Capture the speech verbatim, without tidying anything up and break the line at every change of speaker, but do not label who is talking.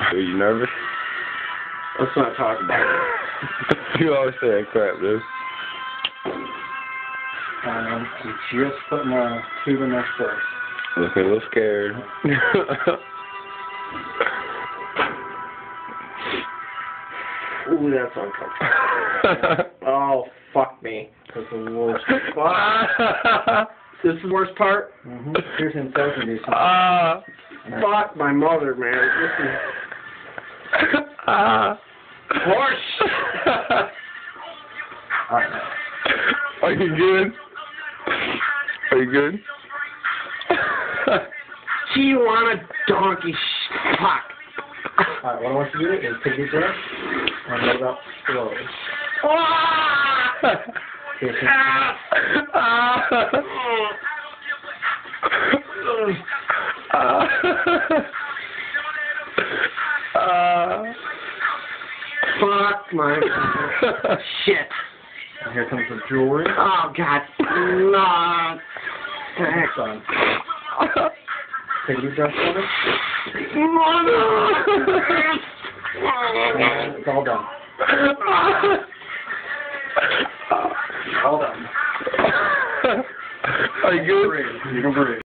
Are you nervous?
Let's not talk about it.
You always say that crap, dude.
Um, you're just putting a tube in there first.
Looking a little scared.
Ooh, that's uncomfortable. Oh, fuck me. That's the worst part. This is the worst part? Mm-hmm. Here's himself and do something.
Ah.
Fuck my mother, man. This is...
Ah.
Horse! Alright.
Are you good? Are you good?
Gee, you want a donkey sh- fuck. Alright, what I want you to do is take your breath and let it up slowly. Okay, so-
Uh,
Fuck my shit. And here comes the jewelry. Oh god. No. What the heck's on? Take a deep breath for me. And it's all done. All done.
Are you good?
You can breathe.